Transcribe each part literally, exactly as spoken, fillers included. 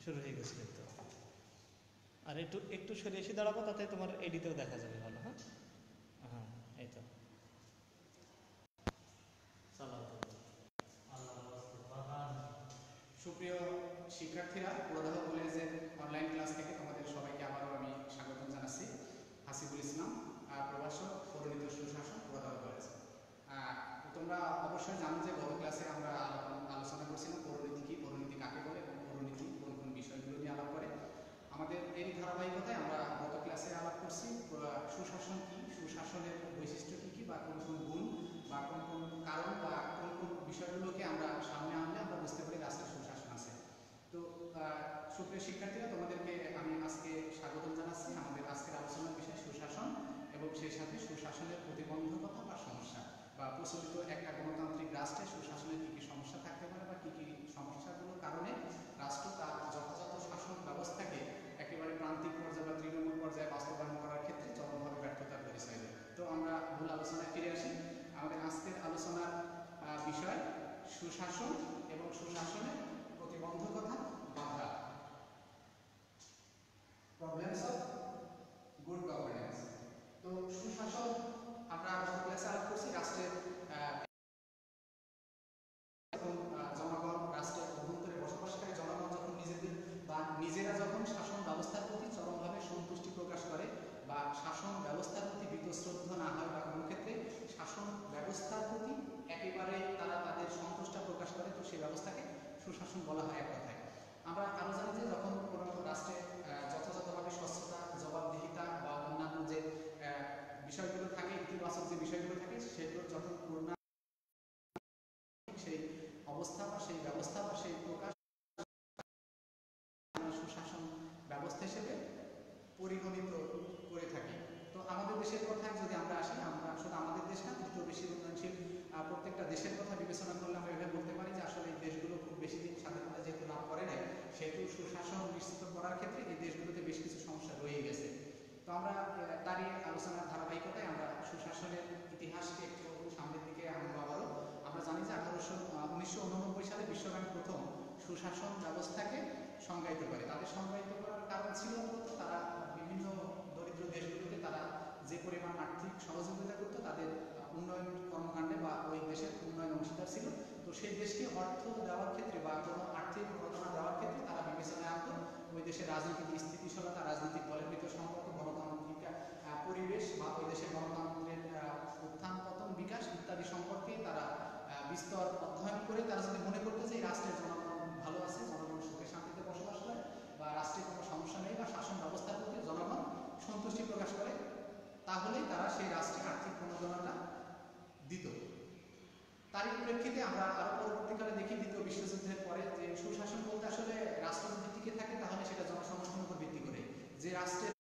শুরু হয়ে গেছে কিন্তু। আর একটু একটু সরে এসে দাঁড়াবো, তাতে তোমার এডিতেও দেখা যাবে ভালো। হ্যাঁ হ্যাঁ, এই তো। সুপ্রিয় শিক্ষার্থীরা, পুরোদহ কলেজের অনলাইন ক্লাস থেকে তোমাদের সবাইকে আবারও আমি স্বাগতম জানাচ্ছি। হাসিবুল ইসলাম, প্রভাষক, পরিণীত সুশাসন, পুরোদহ কলেজ। তোমরা অবশ্যই জানো যে গত ক্লাসে আমরা আলোচনা করছিলাম পৌরনীতি কি, পৌরনীতি কাকে বলে এবং পৌরনীতি কোন কোন বিষয়গুলো নিয়ে আলাপ করে। আমাদের এই ধারাবাহিকতায় আমরা গত ক্লাসে আলাপ করছি সুশাসন কি, সুশাসনের বৈশিষ্ট্য কী কী, বা কোন কোন গুণ বা কোন কোন কারণ বা কোন কোন বিষয়গুলোকে আমরা সামনে আনলে আমরা বুঝতে পারি রাষ্ট্রের সুশাসন আছে। তো সুপ্রিয় শিক্ষার্থীরা, তোমাদেরকে আমি আজকে স্বাগতম জানাচ্ছি। আমাদের আজকের আলোচনার বিষয় সুশাসন এবং সেই সাথে সুশাসনের প্রতিবন্ধকতা বা সমস্যা, বা প্রচলিত একটা গণতান্ত্রিক রাষ্ট্রে সুশাসনের কী কী সমস্যা থাকতে পারে বা কী কী সমস্যাগুলোর কারণে রাষ্ট্র তার যথাযথ শাসন ব্যবস্থাকে একেবারে প্রান্তিক পর্যায়ে বা তৃণমূল পর্যায়ে বাস্তবায়ন করার ক্ষেত্রে চরমভাবে ব্যর্থতার পরিচয় দেয়। তো আমরা মূল আলোচনায় ফিরে আসি। আমাদের আজকের আলোচনার বিষয় সুশাসন এবং সুশাসনের প্রতিবন্ধকতা, বাধা, প্রবলেমস অফ গুড গভর্নেন্স। তো সুশাসন আমরা গত ক্লাসে আলাপ করছি রাষ্ট্রের জনগণ, রাষ্ট্রের অভ্যন্তরে বসবাসকারী জনগণ যখন নিজেদের বা নিজেরা যখন শাসন ব্যবস্থার প্রতি চরমভাবে সন্তুষ্টি প্রকাশ করে বা শাসন ব্যবস্থার প্রতি বীতশ্রদ্ধ না হয় বা কোনো ক্ষেত্রে শাসন ব্যবস্থার প্রতি একেবারে তারা তাদের সন্তুষ্টা প্রকাশ করে, তো সেই ব্যবস্থাকে সুশাসন বলা হয় এক কথায়। আমরা আরও জানি যে যখন কোনো রাষ্ট্রে যথাযথভাবে স্বচ্ছতা, জবাবদিহিতা বা অন্যান্য যে বিষয়গুলো থাকে, ইতিবাচক যে বিষয়গুলো থাকে, সেগুলো যখন পূর্ণ সেই অবস্থা বা সেই ব্যবস্থা বা সেই প্রকাশ সুশাসন ব্যবস্থা হিসেবে পরিগণিত করে থাকি। তো আমাদের দেশের কথায় যদি আমরা আসি, আমরা আসলে আমাদের দেশ না, তৃতীয় বেশি উন্নয়নশীল প্রত্যেকটা দেশের কথা বিবেচনা করলে আমরা এভাবে বলতে পারি যে আসলে এই দেশগুলো খুব বেশি দিন স্বাধীনতা যেহেতু লাভ করে নাই, সেহেতু সুশাসন নিশ্চিত করার ক্ষেত্রে এই দেশগুলোতে বেশ কিছু সমস্যা রয়ে গেছে। তো আমরা তারই আলোচনার ধারাবাহিকতায় আমরা সুশাসনের ইতিহাসকে একটু সামনের দিকে আনবো আবারও। আমরা জানি যে আঠারোশো উনিশশো উননব্বই সালে বিশ্বব্যাংক প্রথম সুশাসন ব্যবস্থাকে সংজ্ঞায়িত করে। তাদের সংজ্ঞায়িত করার কারণ ছিল মূলত তারা বিভিন্ন দরিদ্র দেশগুলোতে তারা যে পরিমাণ আর্থিক সহযোগিতা করতো তাদের উন্নয়ন কর্মকাণ্ডে বা ওই দেশের উন্নয়ন অংশীদার ছিল, তো সেই দেশকে অর্থ দেওয়ার ক্ষেত্রে বা কোনো আর্থিক প্রণোদনা দেওয়ার ক্ষেত্রে তারা বিবেচনায় আনত ওই দেশের রাজনৈতিক স্থিতিশীলতা, রাজনৈতিক দলের ভিতর সম্পর্ক, গণতান্ত্রিক পরিবেশ বা ওই দেশের গণতন্ত্রের উত্থান পতন, বিকাশ ইত্যাদি সম্পর্কে তারা বিস্তর অধ্যয়ন করে তারা যদি মনে করতো যে এই রাষ্ট্রের জনগণ ভালো আছে, জনগণ সুখে শান্তিতে বসবাস করে বা রাষ্ট্রের কোনো সমস্যা নেই বা শাসন ব্যবস্থার প্রতি জনগণ সন্তুষ্টি প্রকাশ করে, তাহলেই তারা সেই রাষ্ট্রের আর্থিক প্রণোদনাটা দিত। তারই প্রেক্ষিতে আমরা আরও পরবর্তীকালে দেখি দ্বিতীয় বিশ্বযুদ্ধের পরে যে সুশাসন বলতে আসলে রাষ্ট্র যদি টিকে থাকে তাহলে সেটা জনসমর্থনের উপর ভিত্তি করে, যে রাষ্ট্রের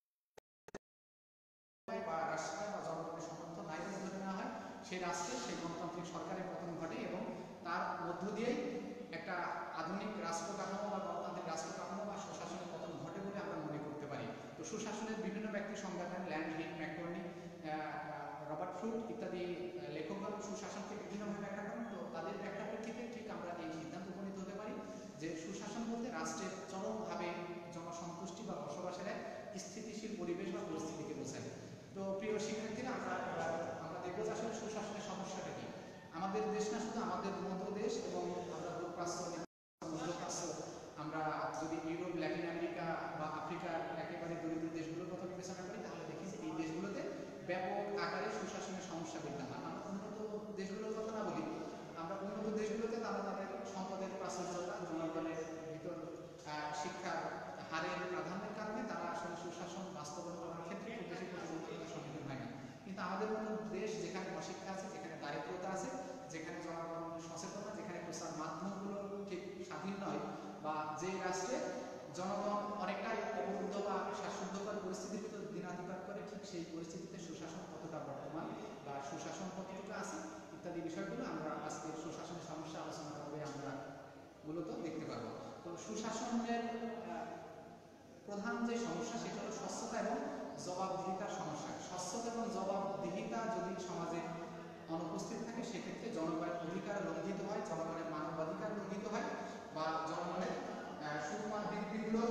বা রাষ্ট্র বা জনগণের সমর্থন নাই বলে ধরে নেওয়া হয়, সেই রাষ্ট্রে সেই গণতান্ত্রিক সরকারের পতন ঘটে এবং তার মধ্য দিয়েই একটা আধুনিক রাষ্ট্র কাঠামো বা গণতান্ত্রিক রাষ্ট্র কাঠামো বা সুশাসনের পতন ঘটে বলে আমরা মনে করতে পারি। তো সুশাসনের বিভিন্ন ব্যক্তি সংজ্ঞা দেন, ল্যান্ডহিট, ম্যাককর্নি, রবার্ট ফ্রুট ইত্যাদি লেখকগণ সুশাসনকে বিভিন্নভাবে ব্যাখ্যা করেন। তো তাদের ব্যাখ্যা প্রেক্ষিতে ঠিক আমরা এই সিদ্ধান্ত উপনীত হতে পারি যে সুশাসন বলতে রাষ্ট্রের চরমভাবে জনসন্তুষ্টি বা বসবাসের এক স্থিতিশীল পরিবেশ বা পরিস্থিতিকে বোঝায়। তো প্রিয় শিক্ষার্থীরা, আমরা আমরা দেখবো যে আসলে সুশাসনের সমস্যাটা কি। আমাদের দেশ না শুধু, আমাদের মতো দেশ এবং আমরা দূরপ্রাচ্য, মধ্যপ্রাচ্য, আমরা যদি ইউরোপ, ল্যাটিন আমেরিকা বা আফ্রিকার একেবারে দরিদ্র দেশগুলোর কথা বিবেচনা করি, তাহলে দেখি যে এই দেশগুলোতে ব্যাপক আকারে সুশাসনের সমস্যা বিদ্যমান। আমরা উন্নত দেশগুলোর কথা না বলি, আমরা উন্নত দেশগুলোতে তারা তাদের সম্পদের প্রাচুর্যতা, জনগণের ভিতর শিক্ষার হারের প্রাধান্যের কারণে তারা আসলে সুশাসন বাস্তবায়ন করার ক্ষেত্রে খুব বেশি প্রতিবন্ধকতার সম্মুখীন হয় না। কিন্তু আমাদের মতো দেশ যেখানে অশিক্ষা আছে, যেখানে দারিদ্রতা আছে, যেখানে জনগণ সচেতন না, যেখানে প্রচার মাধ্যমগুলো ঠিক স্বাধীন নয়, বা যে রাষ্ট্রে জনগণ অনেকটাই অবরুদ্ধ বা শ্বাসরুদ্ধকর পরিস্থিতির ভিতর দিনাতিপাত করে, ঠিক সেই পরিস্থিতিতে সুশাসন কতটা বর্তমান বা সুশাসন কতটুকু আছে ইত্যাদি বিষয়গুলো আমরা আজকে সুশাসনের সমস্যা আলোচনা করবে আমরা মূলত দেখতে পারবো। তো সুশাসনের প্রধান যে সমস্যা সেটা হলো স্বচ্ছতা এবং জবাবদিহিতার সমস্যা। স্বচ্ছতা এবং জবাবদিহিতা যদি সমাজে অনুপস্থিত থাকে, সেক্ষেত্রে জনগণের অধিকার লঙ্ঘিত হয়, জনগণের মানবাধিকার লঙ্ঘিত হয়, বা জনগণের সুকুমার বৃত্তিগুলো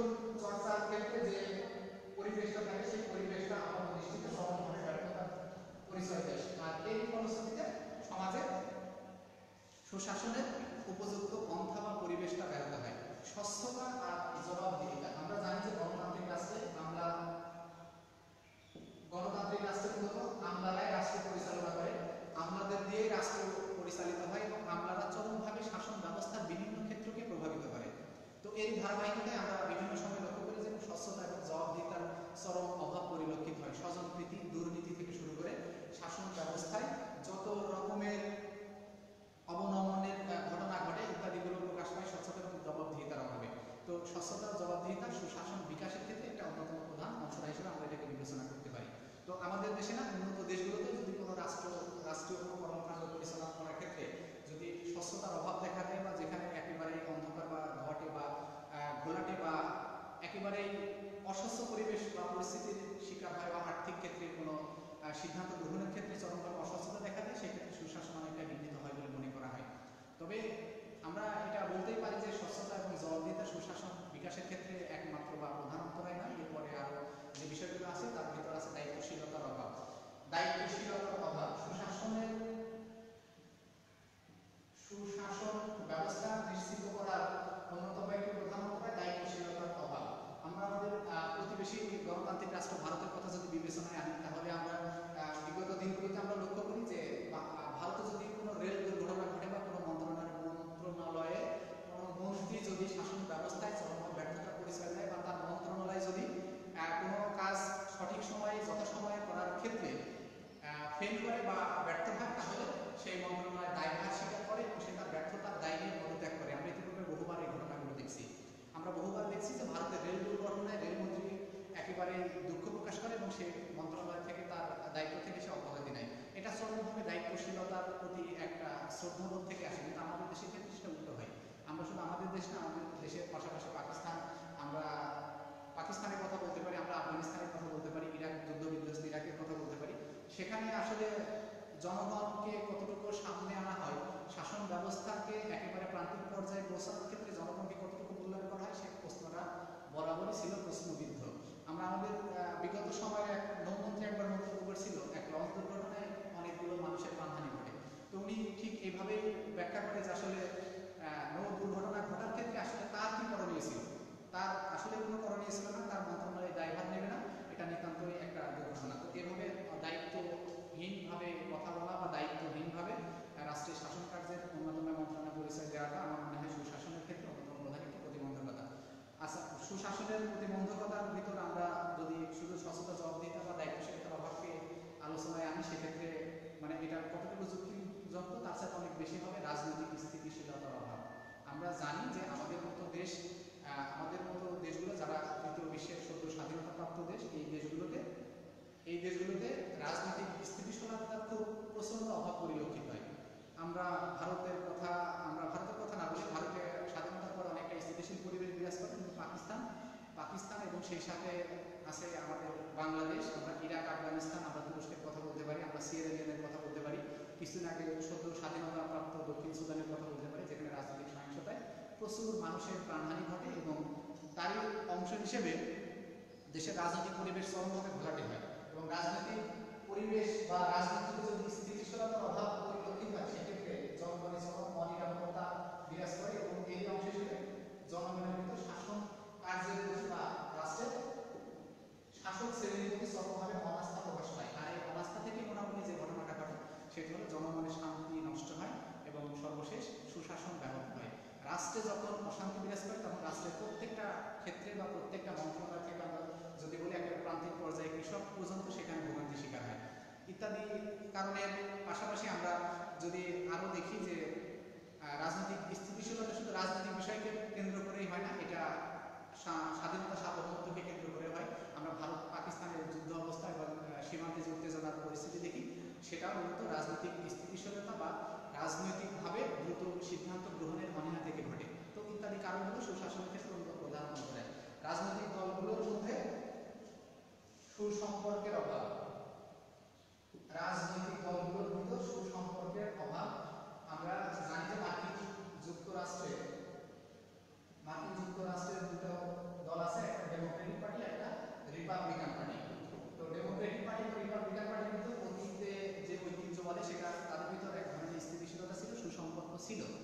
সুশাসনের উপযুক্ত পন্থা বা পরিবেশটা ব্যাহত হয়। স্বচ্ছতা আর জবাবদিহিতা, আমরা জানি যে গণতান্ত্রিক রাষ্ট্রে আমরা গণতান্ত্রিক রাষ্ট্রে মূলত আমলারাই রাষ্ট্র পরিচালনা করে, আমলাদের দিয়েই রাষ্ট্র পরিচালিত হয় এবং আমলারা চরমভাবে শাসন ব্যবস্থার বিভিন্ন ক্ষেত্রকে প্রভাবিত করে। তো এর ধারাবাহিকতায় আমরা বিভিন্ন সময় লক্ষ্য করি যে স্বচ্ছতা এবং জবাবদিহিতার চরম অভাব পরিলক্ষিত হয়। স্বজনপ্রীতি, দুর্নীতি থেকে শুরু করে শাসন ব্যবস্থায় যত রকমের অবনমনের ঘটনা ঘটে ইত্যাদিগুলো প্রকাশ পায় স্বচ্ছতা এবং জবাবদিহিতার অভাবে। তো স্বচ্ছতা ও জবাবদিহিতা সুশাসন বিকাশের ক্ষেত্রে একটা অন্যতম প্রধান অংশ হিসেবে আমরা এটাকে বিবেচনা করতে পারি। তো আমাদের দেশে না, উন্নত দেশগুলোতে যদি কোনো রাষ্ট্র রাষ্ট্রীয় কোনো কর্মকাণ্ড পরিচালনা করার ক্ষেত্রে যদি স্বচ্ছতার অভাব দেখা দেয় বা যেখানে একেবারেই অন্ধকার বা ঘটে বা ঘোলাটে বা একেবারেই অস্বচ্ছ পরিবেশ বা পরিস্থিতির শিকার হয় বা আর্থিক ক্ষেত্রে কোনো সিদ্ধান্ত গ্রহণের ক্ষেত্রে চরমভাবে অস্বচ্ছতা দেখা দেয়, সেক্ষেত্রে সুশাসন অনেকটা বিঘ্নিত হয় বলে মনে করা হয়। তবে আমরা এটা বলতেই পারি যে স্বচ্ছতা এবং জবাবদিহিতা সুশাসন বিকাশের ক্ষেত্রে একমাত্র বা প্রধান অন্তরায় নয়। এরপরে আরও যে বিষয়গুলো আছে তার ভিতর আছে দায়িত্বশীলতার অভাব। দায়িত্বশীলতার অভাব সুশাসনের সুশাসন ব্যবস্থা নিশ্চিত করার অন্যতম একটি প্রধান অন্তরায় দায়িত্বশীলতার অভাব। আমরা আমাদের প্রতিবেশী গণতান্ত্রিক রাষ্ট্র ভারতের কথা যদি বিবেচনায় আনি, তাহলে আমরা বিগত দিনগুলোতে আমরা লক্ষ্য করি যে ভারতে যদি কোনো রেল দুর্ঘটনা ঘটে বা কোনো মন্ত্রণালয় মন্ত্রণালয়ে কোনো মন্ত্রী যদি শাসন ব্যবস্থায় চরমভাবে ব্যর্থতা পরিচয় দেয় বা তার মন্ত্রণালয় যদি কোনো কাজ সঠিক সময়ে যথাসময়ে করার ক্ষেত্রে ফেল করে বা ব্যর্থ হয়, তাহলে সেই মন্ত্রণালয় দায়ভার স্বীকার করে এবং সে তার ব্যর্থতার দায় নিয়ে পদত্যাগ করে। আমরা ইতিপূর্বে বহুবার এই ঘটনাগুলো দেখছি। আমরা বহুবার দেখছি যে ভারতের রেল দুর্ঘটনায় রেলমন্ত্রী একেবারে দুঃখ প্রকাশ করে এবং সে মন্ত্রণালয় থেকে তার দায়িত্ব থেকে সে অব্যাহতি নেয়। এটা চরমভাবে দায়িত্বশীলতার প্রতি একটা শ্রদ্ধাবোধ থেকে আসে। কিন্তু আমাদের দেশের ক্ষেত্রে সেটা উল্টো হয়। আমরা শুধু আমাদের দেশ না, আমাদের দেশের পাশাপাশি পাকিস্তান, আমরা পাকিস্তানের কথা বলতে পারি, আমরা আফগানিস্তানের কথা বলতে পারি, ইরাক যুদ্ধ বিধ্বস্ত ইরাকের কথা বলতে পারি। সেখানে আসলে জনগণকে কতটুকু সামনে আনা হয়, শাসন ব্যবস্থাকে একেবারে প্রান্তিক পর্যায়ে পৌঁছানোর ক্ষেত্রে জনগণকে কতটুকু মূল্যায়ন করা হয়, সেই প্রশ্নটা বরাবরই ছিল প্রশ্নবিদ্ধ। আমরা আমাদের বিগত সময়ে এক নৌমন্ত্রী একবার মন্তব্য করেছিল, এক লঞ্চ দুর্ঘটনায় অনেকগুলো মানুষের প্রাণহানি ঘটে। তো উনি ঠিক এইভাবেই ব্যাখ্যা করে যে আসলে নৌ দুর্ঘটনা ঘটার ক্ষেত্রে আসলে তার কি করণীয় ছিল। তার আসলে কোনো করণীয় ছিল না, তার মন্ত্রণালয় দায়ভার নেবে না, এটা নিতান্তই একটা দুর্ঘটনা। তো এভাবে দায়িত্বহীনভাবে কথা বলা বা দায়িত্বহীনভাবে রাষ্ট্রের শাসন কার্যের অন্যতম মন্ত্রণালয় পরিচয় দেওয়াটা আমার মনে হয় সুশাসনের ক্ষেত্রে অন্যতম প্রধান একটি প্রতিবন্ধকতা। আচ্ছা, সুশাসনের প্রতিবন্ধকতার ভিতর আমরা যদি শুধু স্বচ্ছতা, জবাবদিহিতা বা দায়িত্বশীলতার অভাবকে আলোচনায় আনি, সেক্ষেত্রে মানে এটা কতটুকু যুক্তিযুক্ত তার সাথে অনেক বেশি হবে রাজনৈতিক স্থিতিশীলতার অভাব। আমরা জানি যে আমাদের মতো দেশ, আমাদের মতো দেশগুলো যারা তৃতীয় বিশ্বের সদ্য স্বাধীনতাপ্রাপ্ত দেশ, এই দেশগুলোতে এই দেশগুলোতে রাজনৈতিক স্থিতিশীলতার খুব প্রচন্ড অভাব পরিলক্ষিত হয়। আমরা ভারতের কথা আমরা ভারতের কথা না বলি, ভারতে স্বাধীনতার পর অনেকটা স্থিতিশীল পরিবেশ বিরাজ করে, কিন্তু পাকিস্তান পাকিস্তান এবং সেই সাথে আছে আমাদের বাংলাদেশ, আমরা ইরাক, আফগানিস্তান, আমরা তুরস্কের কথা বলতে পারি, আমরা সিয়েরা লিওনের কথা বলতে পারি, কিছুদিন আগে সদ্য স্বাধীনতাপ্রাপ্ত দক্ষিণ সুদানের কথা বলতে পারি, যেখানে রাজনৈতিক সহিংসতায় প্রচুর মানুষের প্রাণহানি ঘটে এবং তারই অংশ হিসেবে দেশের রাজনৈতিক পরিবেশ চরমভাবে ঘোলাটে হয় এবং রাজনৈতিক পরিবেশ বা রাজনৈতিক যদি স্থিতিশীলতার অভাব পরিলক্ষিত হয়, সেক্ষেত্রে জনগণের চরম অনিরাপত্তা বিরাজ করে এবং এই অংশ হিসেবে জনগণের ভিতর শাসন কার্যের প্রতি বা রাষ্ট্রের শাসক শ্রেণীর প্রতি চরমভাবে অনাস্থা প্রকাশ পায়। আর এই অনাস্থা থেকে মোটামুটি যে ঘটনাটা ঘটে সেটি হলো জনগণের শান্তি নষ্ট হয় এবং সর্বশেষ সুশাসন ব্যাহত হয়। রাষ্ট্রে যখন অশান্তি বিরাজ করে, তখন রাষ্ট্রের প্রত্যেকটা ক্ষেত্রে বা প্রত্যেকটা মন্ত্রণালয় থেকে আমরা যদি বলি একেবারে প্রান্তিক পর্যায়ে কৃষক পর্যন্ত সেখানে ভোগান্তি শিকার হয়। ইত্যাদি কারণের পাশাপাশি আমরা যদি আরও দেখি যে রাজনৈতিক স্থিতিশীলতা শুধু রাজনৈতিক বিষয়কে কেন্দ্র করেই হয় না, এটা স্বাধীনতা সার্বভৌমত্বকে কেন্দ্র করে হয়। আমরা ভারত পাকিস্তানের যুদ্ধ অবস্থা এবং সীমান্তে যে উত্তেজনার পরিস্থিতি দেখি, সেটাও মূলত রাজনৈতিক স্থিতিশীলতা বা রাজনৈতিকভাবে দ্রুত সিদ্ধান্ত গ্রহণের অনীহা থেকে ঘটে। তো ইত্যাদি কারণগুলো সুশাসনের ক্ষেত্রে প্রধান অন্তরায়। রাজনৈতিক দলগুলোর মধ্যে সুসম্পর্কের অভাব, রাজনৈতিক দলগুলোর মধ্যে সুসম্পর্কের অভাব। আমরা জানি যে মার্কিন যুক্তরাষ্ট্রে মার্কিন যুক্তরাষ্ট্রের দুটো দল আছে, একটা ডেমোক্রেটিক পার্টি, একটা রিপাবলিকান পার্টি। তো ডেমোক্রেটিক পার্টি এবং রিপাবলিকান পার্টির ভিতর অতীতে যে ঐতিহ্য বলে সেটা তাদের ভিতরে এক ধরনের স্থিতিশীলতা ছিল, সুসম্পর্ক ছিল।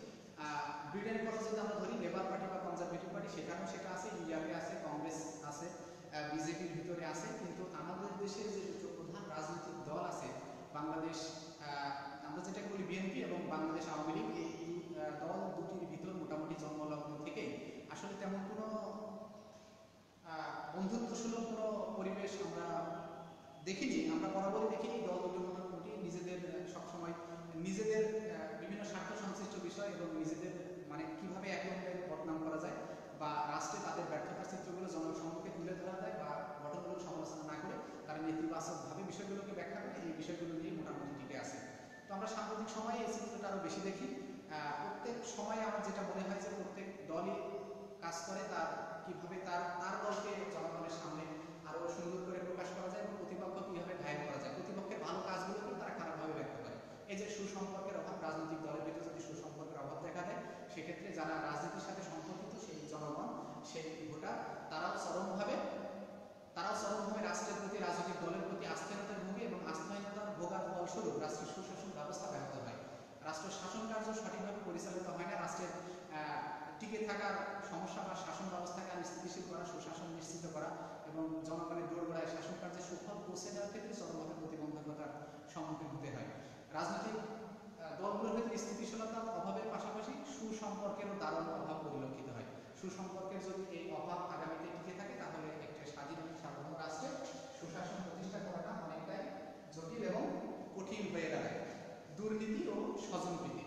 বিজেপির ভিতরে আছে, কিন্তু আমাদের দেশে যে দুটো প্রধান রাজনৈতিক দল আছে, বাংলাদেশ আহ, আমরা যেটাকে বলি বিএনপি এবং বাংলাদেশ আওয়ামী লীগ, এই আহ, দল দুটির ভিতর মোটামুটি জন্মলগ্ন থেকেই আসলে তেমন কোনো আহ, বন্ধুত্বসুলভ কোনো পরিবেশ আমরা দেখিনি। আমরা বরাবরই দেখিনি দল দুটোর মোটামুটি নিজেদের সবসময় নিজেদের আহ, বিভিন্ন স্বার্থ সংশ্লিষ্ট বিষয় এবং নিজেদের মানে কিভাবে একে অন্যের বদনাম করা যায় বা রাষ্ট্রে তাদের ব্যর্থতার চিত্রগুলো জনসম্মুখে তুলে ধরা যায় বা গঠনমূলক সমালোচনা না করে তারা নেতিবাচকভাবে বিষয়গুলোকে ব্যাখ্যা করে, এই বিষয়গুলো নিয়ে মোটামুটি টিকে আছে। তো আমরা সাম্প্রতিক সময়ে এই চিত্রটা আরও বেশি দেখি। আহ, প্রত্যেক সময়ে আমার যেটা মনে হয় যে প্রত্যেক দলই কাজ করে তার কিভাবে তার তার দলকে জনগণের সামনে আরও সুন্দর করে প্রকাশ করা যায় এবং প্রতিপক্ষ কীভাবে ঘায়েল করা যায়, প্রতিপক্ষের ভালো কাজগুলোকেও তারা খারাপভাবে ব্যাখ্যা করে। এই যে সুসম্পর্কের অভাব, রাজনৈতিক দলের ভিতরে যদি সুসম্পর্কের অভাব দেখা দেয়, সেক্ষেত্রে যারা রাজনীতির সাথে সম্পর্কিত সেই জনগণ, সেই ভোটার, তারাও চরমভাবে তারাও চরমভাবে রাষ্ট্রের প্রতি, রাজনৈতিক দলের প্রতি আস্থাহীনতার ভোগে এবং আস্থাহীনতার ভোগার ফলস্বরূপ রাষ্ট্রের সুশাসন ব্যবস্থা ব্যাহত হয়। রাষ্ট্রের শাসন কার্য সঠিকভাবে পরিচালিত হয় না। রাষ্ট্রের টিকে থাকার সমস্যা বা শাসন ব্যবস্থাকে আরো স্থিতিশীল করা, সুশাসন নিশ্চিত করা এবং জনগণের দোরগোড়ায় শাসন কার্যের সুফল পৌঁছে দেওয়ার ক্ষেত্রে চরমভাবে প্রতিবন্ধকতার সম্মুখীন হতে হয়। রাজনৈতিক দলগুলোর ক্ষেত্রে স্থিতিশীলতার অভাবের পাশাপাশি সুসম্পর্কেরও দারুণ অভাব পরিলক্ষিত হয়। সুসম্পর্কের যদি এই অভাব আগামীতে টিকে থাকে, তাহলে একটা স্বাধীন এবং সার্বভৌম রাষ্ট্রে সুশাসন প্রতিষ্ঠা করাটা অনেকটাই জটিল এবং কঠিন হয়ে দাঁড়ায়। দুর্নীতি ও স্বজনপ্রীতি।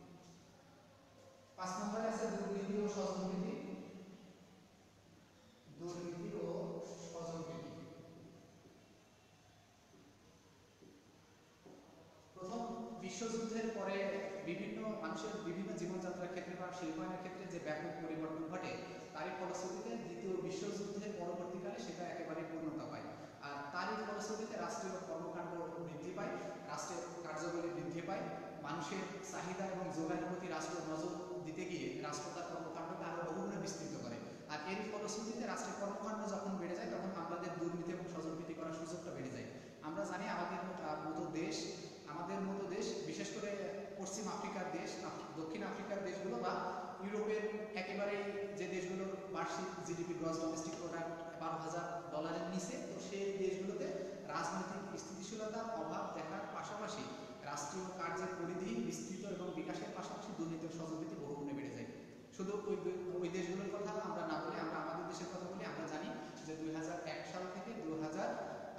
পাঁচ নম্বরে আছে দুর্নীতি ও স্বজনপ্রীতি। দুর্নীতি ও স্বজনপ্রীতি। প্রথম বিশ্বযুদ্ধের পরে বিভিন্ন মানুষের বিভিন্ন জীবনযাত্রার ক্ষেত্রে বা শিল্পায়নের ক্ষেত্রে যে ব্যাপক পরিবর্তন ঘটে, তারই ফলশ্রুতিতে দ্বিতীয় বিশ্বযুদ্ধের পরবর্তীকালে সেটা একেবারে পূর্ণতা পায়। আর তারই ফলশ্রুতিতে রাষ্ট্রীয় কর্মকাণ্ড বৃদ্ধি পায়, রাষ্ট্রের কার্যাবলী বৃদ্ধি পায়, মানুষের চাহিদা এবং যোগানের প্রতি রাষ্ট্র নজর দিতে গিয়ে রাষ্ট্র তার কর্মকাণ্ডকে আরো বহুগুণে বিস্তৃত করে। আর এর ফলশ্রুতিতে রাষ্ট্রের কর্মকাণ্ড যখন বেড়ে যায়, তখন আমাদের দুর্নীতি এবং স্বজনপ্রীতি করার সুযোগটা বেড়ে যায়। আমরা জানি আমাদের মতো দেশ আমাদের মতো দেশ বিশেষ করে পশ্চিম আফ্রিকার দেশ, দক্ষিণ আফ্রিকার দেশগুলো বা ইউরোপের একেবারেই যে দেশগুলোর বার্ষিক জিডিপি গ্রস ডোমেস্টিক প্রোডাক্ট বারো হাজার ডলারের নিচে, তো সেই দেশগুলোতে রাজনৈতিক স্থিতিশীলতার অভাব দেখার পাশাপাশি রাষ্ট্রীয় কার্যের পরিধি বিস্তৃত এবং বিকাশের পাশাপাশি দুর্নীতি ও স্বজনপ্রীতি বহুগুণে বেড়ে যায়। শুধু ওই ওই দেশগুলোর কথা আমরা না বলে আমরা আমাদের দেশের কথা বলি। আমরা জানি যে দুই হাজার এক সাল থেকে দুই হাজার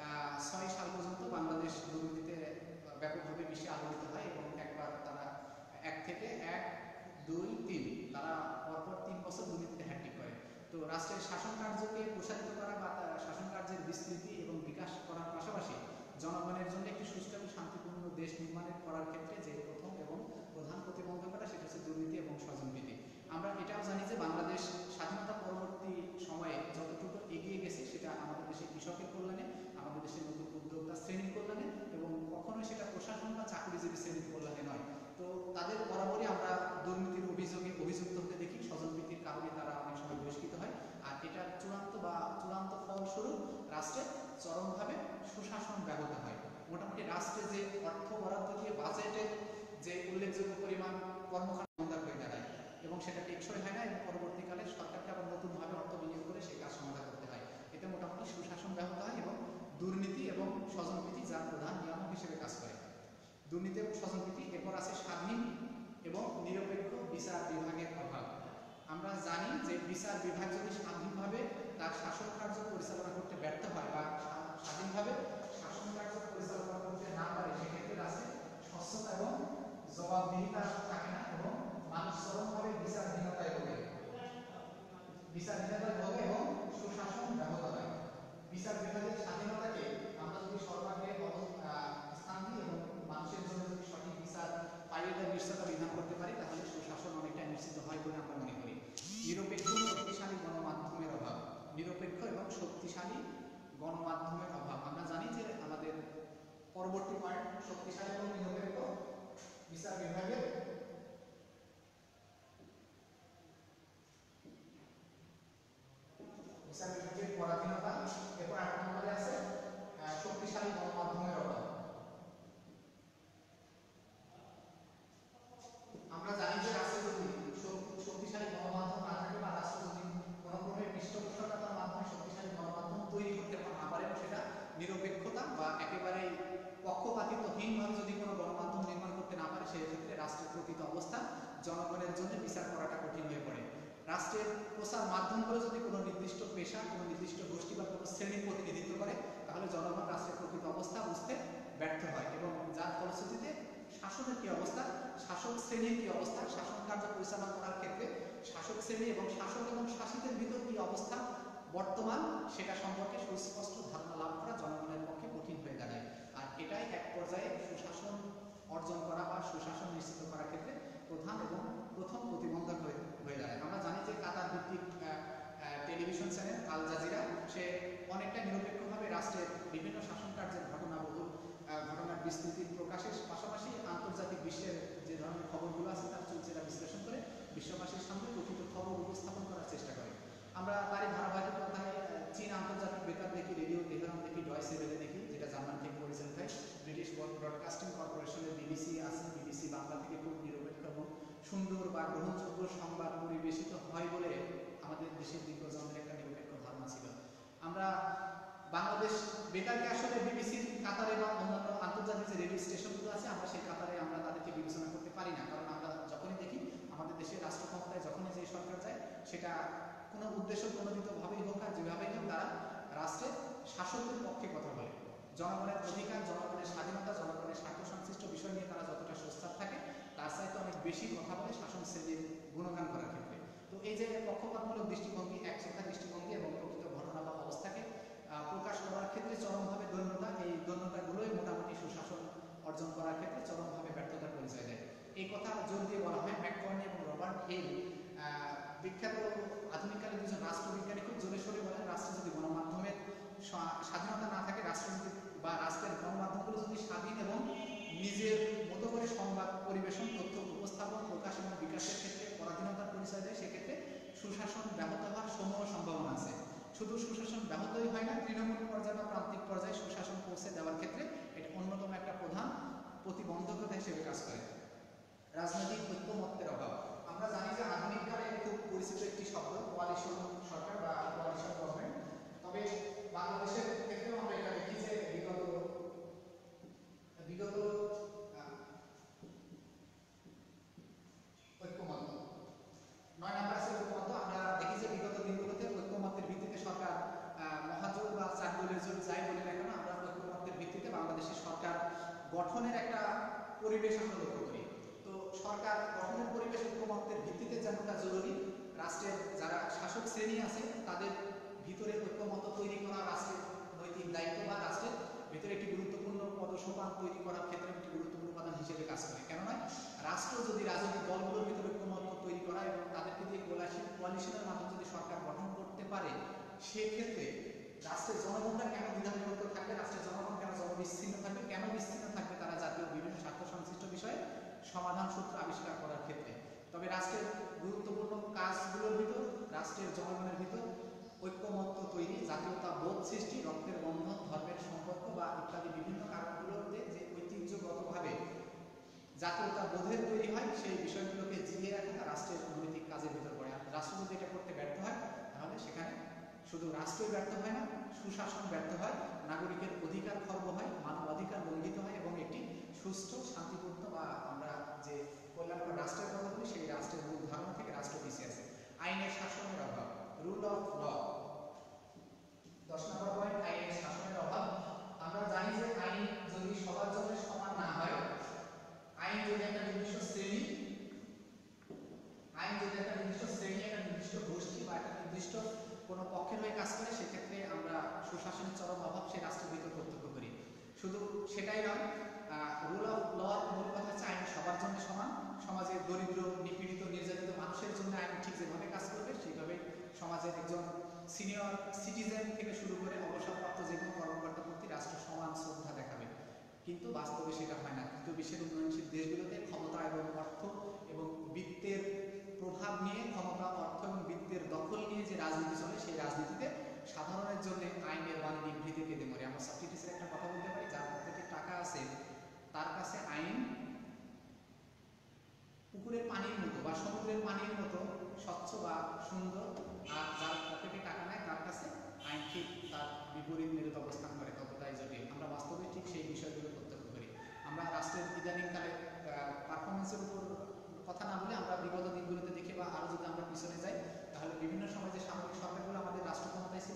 ছয় সাল পর্যন্ত বাংলাদেশ দুর্নীতিতে ব্যাপকভাবে বিশ্বে আলোচিত হয় এবং একবার তারা এক থেকে এক দুই তিন তারা পরপর তিন বছর দুর্নীতিতে হ্যাট্রিক করে। তো রাষ্ট্রের শাসন কার্যকে প্রসারিত করা বা শাসন কার্যের বিস্তৃতি এবং বিকাশ করার পাশাপাশি জনগণের জন্য একটি সুস্থ এবং শান্তিপূর্ণ দেশ নির্মাণের করার ক্ষেত্রে যে প্রথম এবং প্রধান প্রতিবন্ধকতা, সেটা হচ্ছে দুর্নীতি এবং স্বজনপ্রীতি। আমরা এটাও জানি যে বাংলাদেশ স্বাধীনতা পরবর্তী সময়ে যতটুকু এগিয়ে গেছে, সেটা আমাদের দেশের কৃষকের কল্যাণে, আমাদের দেশের নতুন উদ্যোক্তা শ্রেণীর কল্যাণে এবং কখনোই সেটা প্রশাসন বা চাকরিজীবী শ্রেণীর কল্যাণে নয়। তো তাদের বরাবরই আমরা দুর্নীতির অভিযোগে অভিযুক্ত হতে দেখি, স্বজনপ্রীতির কারণে তারা অনেক সময় বহিষ্কৃত হয়। আর এটা চূড়ান্ত বা চূড়ান্ত ফলস্বরূপ রাষ্ট্রে চরমভাবে সুশাসন ব্যাহত হয়। মোটামুটি রাষ্ট্রে যে অর্থ বরাদ্দ দিয়ে বাজেটের যে উল্লেখযোগ্য পরিমাণ কর্মকাণ্ড মন্দার হয়ে দাঁড়ায় এবং সেটা টেকসই হয় না এবং পরবর্তীকালে সরকারকে আবার নতুনভাবে অর্থ বিনিয়োগ করে সেই কাজ সমাধান করতে হয়। এতে মোটামুটি সুশাসন ব্যাহত হয় এবং দুর্নীতি এবং স্বজনপ্রীতি যার প্রধান নিয়ামক হিসেবে কাজ করে। দুর্নীতি এবং স্বজনপ্রীতি। এরপর আছে স্বাধীন এবং নিরপেক্ষ বিচার বিভাগের অভাব। আমরা জানি যে বিচার বিভাগ যদি স্বাধীনভাবে তার শাসন কার্য পরিচালনা করতে ব্যর্থ হয় বা স্বাধীনভাবে শাসন কার্য পরিচালনা করতে না পারে, সেক্ষেত্রে আছে স্বচ্ছতা এবং জবাবদিহিতা থাকে না এবং মানুষ চরমভাবে বিচারহীনতায় ভোগে বিচারহীনতায় ভোগে এবং সুশাসন ব্যাহত হয়। বিচার বিভাগের স্বাধীনতাকে আমরা যদি সর্বাগ্রে স্থান দিই এবং মানুষের জন্য যদি সঠিক বিচার পাইয়ে দেওয়ার নিশ্চয়তা বিধান করতে পারি, তাহলে সুশাসন অনেকটা নিশ্চিত হয় বলে আমরা মনে করি। নিরপেক্ষ শক্তিশালী গণমাধ্যমের অভাব। নিরপেক্ষ এবং শক্তিশালী গণমাধ্যমের অভাব। আমরা জানি যে আমাদের পরবর্তী পয়েন্ট শক্তিশালী এবং নিরপেক্ষ বিচার বিভাগের বিচার বিভাগের পরাধীনতা। এরপর আট নম্বরে আছে শক্তিশালী গণমাধ্যমের অভাব। আমরা জানি যে রাষ্ট্রে যদি শক্তিশালী গণমাধ্যম না থাকে বা রাষ্ট্র যদি কোনো ক্রমে পৃষ্ঠপোষকতার মাধ্যমে শক্তিশালী গণমাধ্যম তৈরি পেশা, কোনো নির্দিষ্ট গোষ্ঠী বা কোনো শ্রেণীর প্রতিনিধিত্ব করে, তাহলে জনগণ রাষ্ট্রের প্রকৃত অবস্থা বুঝতে ব্যর্থ হয় এবং যার ফলশ্রুতিতে শাসনের কি অবস্থা, শাসক শ্রেণীর কি অবস্থা, শাসন কার্য পরিচালনা করার ক্ষেত্রে শাসক শ্রেণী এবং শাসক এবং শাসিতের ভিতর কি অবস্থা বর্তমান, সেটা সম্পর্কে সুস্পষ্ট ধারণা লাভ করা জনগণের পক্ষে কঠিন হয়ে দাঁড়ায়। আর এটাই এক পর্যায়ে সুশাসন অর্জন করা বা সুশাসন নিশ্চিত করার ক্ষেত্রে প্রধান এবং প্রথম প্রতিবন্ধক হয়ে হয়ে দাঁড়ায়। আমরা জানি যে কাতার ভিত্তিক টেলিভিশন চ্যানেল আল জাজিরা, সে অনেকটা নিরপেক্ষভাবে রাষ্ট্রের বিভিন্ন শাসন কার্যের ঘটনাবহুল ঘটনার বিস্তৃতি প্রকাশের পাশাপাশি আন্তর্জাতিক বিশ্বের যে ধরনের খবরগুলো আছে তার চুলচেরা বিশ্লেষণ করে বিশ্ববাসীর সামনে প্রকৃত খবর উপস্থাপন করার চেষ্টা করে। আমরা তারই ধারাবাহিকতায় চীন আন্তর্জাতিক বেতার দেখি, রেডিও তেহরান দেখি, ডয়েচে ভেলে দেখি, যেটা জার্মান থেকে পরিচালিত হয়, ব্রিটিশ ব্রডকাস্টিং কর্পোরেশনের বিবিসি আছে, বিবিসি বাংলা থেকে খুব নিরপেক্ষ এবং সুন্দর বা গ্রহণযোগ্য সংবাদ পরিবেশিত হয় বলে আমাদের দেশের দীর্ঘজনের একটা নিরপেক্ষ ধারণা ছিল। আমরা বাংলাদেশ বেতারকে আসলে বিবিসির কাতারে বা অন্যান্য আন্তর্জাতিক যে রেডিও স্টেশনগুলো আছে, আমরা সেই কাতারে আমরা তাদেরকে বিবেচনা করতে পারি না, কারণ আমরা যখনই দেখি আমাদের দেশের রাষ্ট্র ক্ষমতায় যখনই যে সরকার যায়, সেটা কোনো উদ্দেশ্য প্রণোদিতভাবেই হোক আর যেভাবেই হোক, তারা রাষ্ট্রের শাসকের পক্ষে কথা বলে। জনগণের অধিকার, জনগণের স্বাধীনতা, জনগণের স্বার্থ সংশ্লিষ্ট বিষয় নিয়ে তারা যতটা সোচ্চার থাকে, তার চাইতে অনেক বেশি কথা বলে শাসন শ্রেণীর গুণগান করার ক্ষেত্রে। তো এই যে পক্ষপাতমূলক দৃষ্টিভঙ্গি, একচেটিয়া দৃষ্টিভঙ্গি এবং প্রকৃত ঘটনা বা অবস্থাকে প্রকাশ করার ক্ষেত্রে চরমভাবে দৈন্যতা, এই দৈন্যতাগুলোই মোটামুটি সুশাসন অর্জন করার ক্ষেত্রে চরমভাবে ব্যর্থতার পরিচয় দেয়। এই কথা জোর দিয়ে বলা হয়। ম্যাককর্নি এবং রবার্ট হেল, বিখ্যাত আধুনিককালের দুজন রাষ্ট্রবিজ্ঞানী, খুব জোরে সোরে বলেন, রাষ্ট্রে যদি গণমাধ্যমের স্বাধীনতা না থাকে, রাষ্ট্র যদি বা রাষ্ট্রের গণমাধ্যমগুলো যদি স্বাধীন এবং নিজের মতো করে সংবাদ পরিবেশন, তথ্য উপস্থাপন, প্রকাশ এবং বিকাশের ক্ষেত্রে পরাধীনতার পরিচয় দেয়, সেক্ষেত্রে সুশাসন ব্যাহত হওয়ার সমূহ সম্ভাবনা আছে। শুধু সুশাসন ব্যাহতই হয় না, তৃণমূল পর্যায়ে বা প্রান্তিক পর্যায়ে সুশাসন পৌঁছে দেওয়ার ক্ষেত্রে এটা অন্যতম একটা প্রধান প্রতিবন্ধকতা হিসেবে কাজ করে। রাজনৈতিক ঐক্যমত্যের অভাব। আমরা জানি যে আধুনিককালে খুব পরিচিত একটি শব্দ কোয়ালিশন সরকার বা কোয়ালিশন গভর্নমেন্ট, তবে বাংলাদেশের ক্ষেত্রেও আমরা এটা দেখি যে বিগত বিগত ঐক্যমত্য নয় নাম্বার আছে ঐক্যমত্য। আমরা দেখি যে বিগত দিনগুলোতে ঐক্যমত্যের ভিত্তিতে সরকার মহাজোট বা চার দলের জোট যাই বলে না কেন, আমরা ঐক্যমত্যের ভিত্তিতে বাংলাদেশের সরকার গঠনের একটা পরিবেশ আমরা লক্ষ্য করি। তো সরকার গঠনের পরিবেশ ঐক্যমত্যের ভিত্তিতে যেমনটা জরুরি, রাষ্ট্রের যারা শাসক শ্রেণী আছে তাদের ভিতরে ঐক্যমত্য তৈরি করা রাষ্ট্রের নৈতিক দায়িত্ব বা রাষ্ট্রের ভিতরে একটি গুরুত্বপূর্ণ পদসোপান তৈরি করার ক্ষেত্রে একটি গুরুত্বপূর্ণ উপাদান হিসেবে কাজ করে। কেননা রাষ্ট্র যদি রাজনৈতিক দলগুলোর ভিতরে ঐক্যমত্য তৈরি করা এবং তাদেরকে দিয়ে কোয়ালিশনের মাধ্যমে যদি সরকার গঠন করতে পারে, সেক্ষেত্রে রাষ্ট্রের জনগণরা কেন দ্বিধাবিভক্ত থাকবে, রাষ্ট্রের জনগণ কেন জনবিচ্ছিন্ন থাকবে, কেন বিচ্ছিন্ন থাকবে তারা জাতীয় বিভিন্ন স্বার্থ সংশ্লিষ্ট বিষয়ে সমাধান সূত্র আবিষ্কার করার ক্ষেত্রে। তবে রাষ্ট্রের গুরুত্বপূর্ণ কাজগুলোর ভিতর রাষ্ট্রের জনগণের ভিতর ঐক্যমত্য তৈরি, জাতীয়তা বোধ সৃষ্টি, রক্তের বন্ধন, ধর্মের সম্পর্ক বা ইত্যাদি বিভিন্ন কারণগুলোতে যে ঐতিহ্যগতভাবে জাতীয়তা বোধের তৈরি হয়, সেই বিষয়গুলোকে জিইয়ে রাখা রাষ্ট্রের নৈতিক কাজের ভিতর পড়ে। আর রাষ্ট্র যদি এটা করতে ব্যর্থ হয়, তাহলে সেখানে শুধু রাষ্ট্রই ব্যর্থ হয় না, সুশাসন ব্যর্থ হয়, নাগরিকের অধিকার খর্ব হয়, মানব অধিকার লঙ্ঘিত হয় এবং একটি সুষ্ঠু, শান্তিপূর্ণ বা আমরা যে কল্যাণকর রাষ্ট্রের কথা বলি, সেই রাষ্ট্রের মূল ধারণা থেকে রাষ্ট্র পিছিয়ে আছে। আইনের শাসনের অভাব, রুল অফ ল। দশ নম্বর পয়েন্ট, আইনের শাসনের অভাব। আমরা জানি যে আইন যদি সবার জন্য সমান না হয়, আইন যদি একটা নির্দিষ্ট শ্রেণী আইন যদি একটা নির্দিষ্ট শ্রেণী, একটা নির্দিষ্ট গোষ্ঠী বা একটা নির্দিষ্ট কোনো পক্ষের হয়ে কাজ করে, সেক্ষেত্রে আমরা সুশাসনের চরম অভাব সেই রাষ্ট্রের ভিতর প্রত্যক্ষ করি। শুধু সেটাই নয়, রুল অফ ল মূল কথা হচ্ছে আইন সবার জন্য সমান। সমাজে দরিদ্র, নিপীড়িত, নির্যাতিত মানুষের জন্য আইন ঠিক যেভাবে কাজ করবে, সেইভাবে সমাজের একজন সিনিয়র সিটিজেন থেকে শুরু করে অবসরপ্রাপ্ত যে কোনো কর্মকর্তার প্রতি রাষ্ট্র সমান শ্রদ্ধা দেখাবে। কিন্তু বাস্তবে সেটা হয় না। কিন্তু বিশ্বের উন্নয়নশীল দেশগুলোতে ক্ষমতা এবং অর্থ এবং বৃত্তের প্রভাব নিয়ে, ক্ষমতা, অর্থ এবং বৃত্তের দখল নিয়ে যে রাজনীতি চলে, সেই রাজনীতিতে সাধারণের জন্য আইনের বাণী নিভৃতে কেঁদে মরে। আমরা সক্রেটিসের একটা কথা বলতে পারি, যার পকেটে টাকা আছে তার কাছে আইন পুকুরের পানির মতো বা সমুদ্রের পানির মতো স্বচ্ছ বা সুন্দর, আর যার পকেটে টাকা নেয় তার কাছে আইন ঠিক তার বিপরীত মেরুত অবস্থান করে, ততটাই জটিল। আমরা বাস্তবে ঠিক সেই বিষয়গুলো প্রত্যক্ষ করি। আমরা রাষ্ট্রের ইদানিংকালে পারফরমেন্সের উপর কথা না বলে আমরা বিগত দিনগুলোতে দেখি, বা আরও যদি আমরা পিছনে যাই, তাহলে বিভিন্ন সময় যে সামরিক সরকারগুলো আমাদের রাষ্ট্র ক্ষমতায়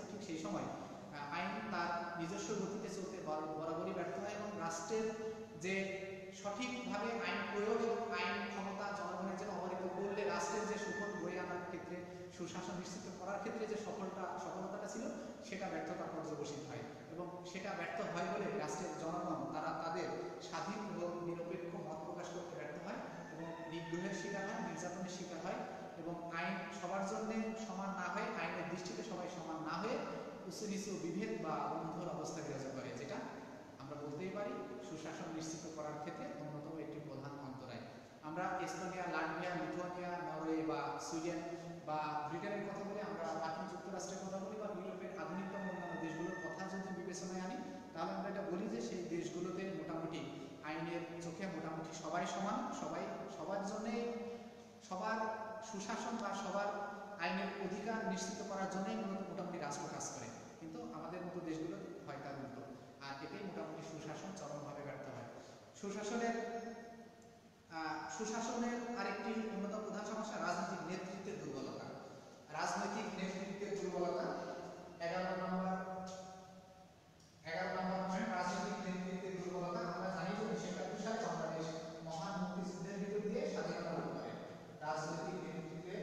বরাবরই ব্যর্থ হয় এবং রাষ্ট্রের যে সঠিকভাবে আইন প্রয়োগ এবং আইন ক্ষমতা জনগণের জন্য অবহিত করলে রাষ্ট্রের যে সুফল বয়ে আনার ক্ষেত্রে সুশাসন নিশ্চিত করার ক্ষেত্রে যে সফলতা সফলতাটা ছিল সেটা ব্যর্থতার পর্যবসিত হয় এবং সেটা ব্যর্থ হয় বলে রাষ্ট্রের জনগণ তারা তাদের স্বাধীন এবং নিরপেক্ষ মত প্রকাশ করতে ব্যর্থ হয় এবং নিগ্রহের শিকার হয়, নির্যাতনের শিকার হয় এবং আইন সবার জন্য সমান না হয়ে, আইনের দৃষ্টিতে সবাই সমান না হয়ে উঁচু নিচু বিভেদ বা বন্ধুর অবস্থা বিরাজ করে, যেটা আমরা বলতেই পারি সুশাসন নিশ্চিত করার ক্ষেত্রে অন্যতম একটি প্রধান অন্তরায়। আমরা এস্তোনিয়া, লাটভিয়া, লিথুয়ানিয়া, নরওয়ে বা সুইডেন বা ব্রিটেনের কথা বলি, আমরা মার্কিন যুক্তরাষ্ট্রের কথা বলি বা ইউরোপের আধুনিকতম অন্যান্য দেশগুলোর কথা যদি বিবেচনায় আনি তাহলে আমরা এটা বলি যে সেই দেশগুলোতে মোটামুটি আইনের চোখে মোটামুটি সবাই সমান, সবাই সবার জন্যে সবার সুশাসন বা সবার আইনের অধিকার নিশ্চিত করার জন্যই মূলত মোটামুটি রাষ্ট্র কাজ করে। কিন্তু আমাদের মতো দেশগুলো হয় তার উল্টো, আর এতেই মোটামুটি সুশাসন চরমভাবে ব্যর্থ হয়। সুশাসনের সুশাসনের আরেকটি অন্যতম প্রধান সমস্যা রাজনৈতিক নেতৃত্বের দুর্বলতা। রাজনৈতিক নেতৃত্বের দুর্বলতা এগারো নম্বর এগারো নম্বর পয়েন্ট, রাজনৈতিক নেতৃত্বের দুর্বলতা। আমরা জানি যে উনিশশো একাত্তর সালে বাংলাদেশ মহান মুক্তিযুদ্ধের ভিতর দিয়ে স্বাধীনতা লাভ করে। রাজনৈতিক নেতৃত্বে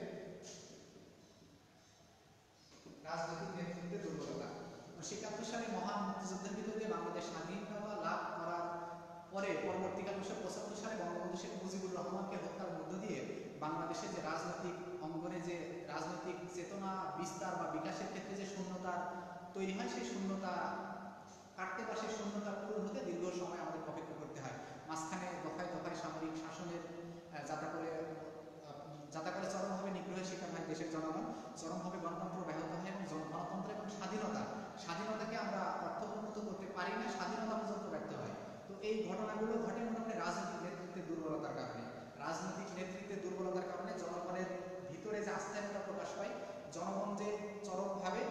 রাজনৈতিক নেতৃত্বের দুর্বলতা উনিশশো একাত্তর সালে মহান মুক্তিযুদ্ধের ভিতর দিয়ে বাংলাদেশ স্বাধীনতা লাভ করার পরে পরবর্তীকালে উনিশশো পঁচাত্তর সালে বঙ্গবন্ধু শেখ মুজিবুর রহমানকে হত্যার মধ্য দিয়ে বাংলাদেশের যে রাজনৈতিক অঙ্গনে যে রাজনৈতিক চেতনা বিস্তার বা বিকাশের ক্ষেত্রে যে শূন্যতা তৈরি হয়, সেই শূন্যতা কাটতে বা সেই শূন্যতা পূরণ হতে দীর্ঘ সময় আমাদের অপেক্ষা করতে হয়। মাঝখানে দফায় দফায় সামরিক শাসনের যাতা করে যাতা করে চরমভাবে নিগ্রহের শিকার হয় দেশের জনগণ, চরমভাবে গণতন্ত্র ব্যাহত হয় এবং গণতন্ত্র এবং স্বাধীনতা স্বাধীনতাকে আমরা অর্থপূর্ণত করতে পারি না, স্বাধীনতা পর্যন্ত ব্যর্থ হয়। তো এই ঘটনাগুলো ঘটে মোটামুটি রাজনৈতিক নেতৃত্বের দুর্বলতার কারণে। রাজনৈতিক নেতৃত্বের দুর্বলতার কারণে জনগণের ভিতরে যে আস্থাহীনতা প্রকাশ পায়, জনগণ যে চরমভাবে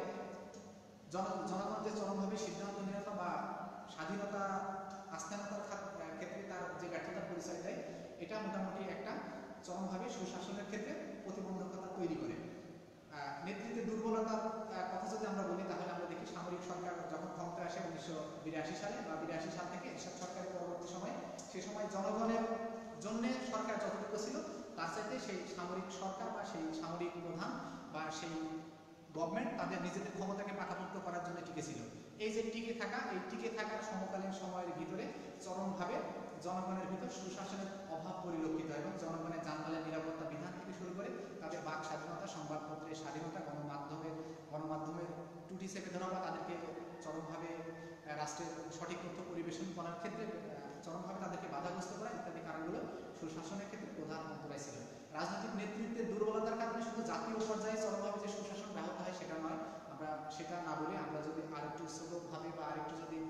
জনগণ যে চরমভাবে সিদ্ধান্তহীনতা বা স্বাধীনতা আস্থাহীনতার ক্ষেত্রে তার যে ব্যর্থতার পরিচয় দেয়, এটা মোটামুটি একটা চরমভাবে সুশাসনের ক্ষেত্রে প্রতিবন্ধকতা তৈরি করে। নেতৃত্বের দুর্বলতার কথা যদি আমরা বলি তাহলে আমরা দেখি সামরিক সরকার যখন ক্ষমতায় আসে উনিশশো বিরাশি সালে বা বিরাশি সাল থেকে এসব সরকারের পরবর্তী সময়, সে সময় জনগণের জন্য সরকার যতটুকু ছিল তার চাইতে সেই সামরিক সরকার বা সেই সামরিক প্রধান বা সেই গভর্নমেন্ট তাদের নিজেদের ক্ষমতাকে পাকাপোক্ত করার জন্য টিকে ছিল। এই যে টিকে থাকা, এই টিকে থাকার সমকালীন সময়ের ভিতরে চরমভাবে জনগণের ভিতর সুশাসনের অভাব পরিলক্ষিত হয় এবং জনগণের জানমালের নিরাপত্তা বিধান থেকে শুরু করে তাদের বাক স্বাধীনতা, সংবাদপত্রের স্বাধীনতা, গণমাধ্যমের গণমাধ্যমের টুটি চেপে ধরা বা তাদেরকে চরমভাবে রাষ্ট্রের সঠিক তথ্য পরিবেশন করার ক্ষেত্রে চরমভাবে তাদেরকে বাধাগ্রস্ত করা ইত্যাদি কারণগুলো সুশাসনের ক্ষেত্রে প্রধান অন্তরায় ছিল। রাজনৈতিক নেতৃত্বের দুর্বলতার কারণে শুধু জাতীয় পর্যায়ে চরমভাবে যে সুশাসন ব্যাহত হয় সেটা নয়, আমরা সেটা না বলে আমরা যদি আরেকটু ছোটভাবে বা আরেকটু যদি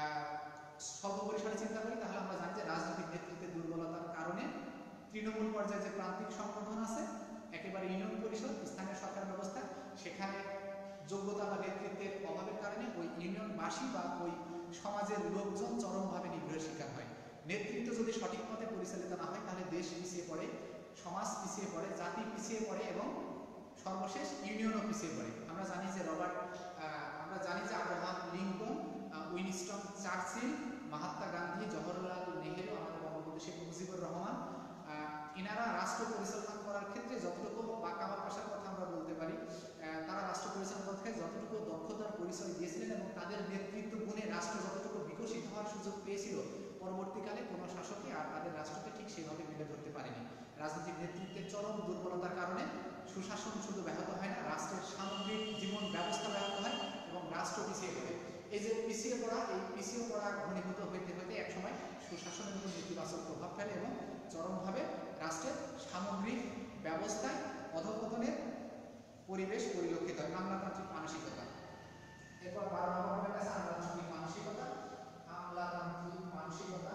স্বল্প পরিসরে চিন্তা করি তাহলে আমরা জানি যে রাজনৈতিক নেতৃত্বের দুর্বলতার কারণে তৃণমূল পর্যায়ে যে প্রান্তিক সংগঠন আছে, একেবারে ইউনিয়ন পরিষদ, স্থানীয় সরকার ব্যবস্থা, সেখানে যোগ্যতা বা নেতৃত্বের অভাবের কারণে ওই ইউনিয়নবাসী বা ওই সমাজের লোকজন চরমভাবে নিগ্রহের শিকার হয়। নেতৃত্ব যদি সঠিক পথে পরিচালিত না হয় তাহলে দেশ পিছিয়ে পড়ে, সমাজ পিছিয়ে পড়ে, জাতি পিছিয়ে পড়ে এবং সর্বশেষ ইউনিয়নও পিছিয়ে পড়ে। আমরা জানি যে রবার্ট আমরা জানি যে Abraham Lincoln, Winston Churchill, Mahatma Gandhi, Jawaharlal Nehru, আমাদের বঙ্গবন্ধু শেখ মুজিবুর রহমান, এনারা রাষ্ট্র পরিচালনা করার ক্ষেত্রে যতটুকু বা কামাল পাশার কথা আমরা বলতে পারি, তারা রাষ্ট্র পরিচালনা করতে যতটুকু দক্ষতার পরিচয় দিয়েছিলেন এবং তাদের নেতৃত্ব গুণে রাষ্ট্র যতটুকু বিকশিত হওয়ার সুযোগ পেয়েছিল, পরবর্তীকালে কোনো শাসকই আর তাদের রাষ্ট্রকে ঠিক সেভাবে মেলে ধরতে পারেনি। রাজনৈতিক নেতৃত্বের চরম দুর্বলতার কারণে সুশাসন শুধু ব্যাহত হয় না, রাষ্ট্রের সামগ্রিক জীবন ব্যবস্থা ব্যাহত হয় এবং রাষ্ট্র পিছিয়ে পড়ে। এই যে পিছিয়ে পড়া, এই পিছিয়ে পড়া ঘনীভূত হইতে হইতে একসময় সুশাসনের উপর নেতিবাচক প্রভাব ফেলে এবং চরমভাবে রাষ্ট্রের সামগ্রিক ব্যবস্থায় অধঃপতনের পরিবেশ পরিলক্ষিত হয়। আমলাতান্ত্রিক মানসিকতা। এরপর বারো নম্বর পয়েন্ট আছে আমলাতান্ত্রিক মানসিকতা। আমলাতান্ত্রিক মানসিকতা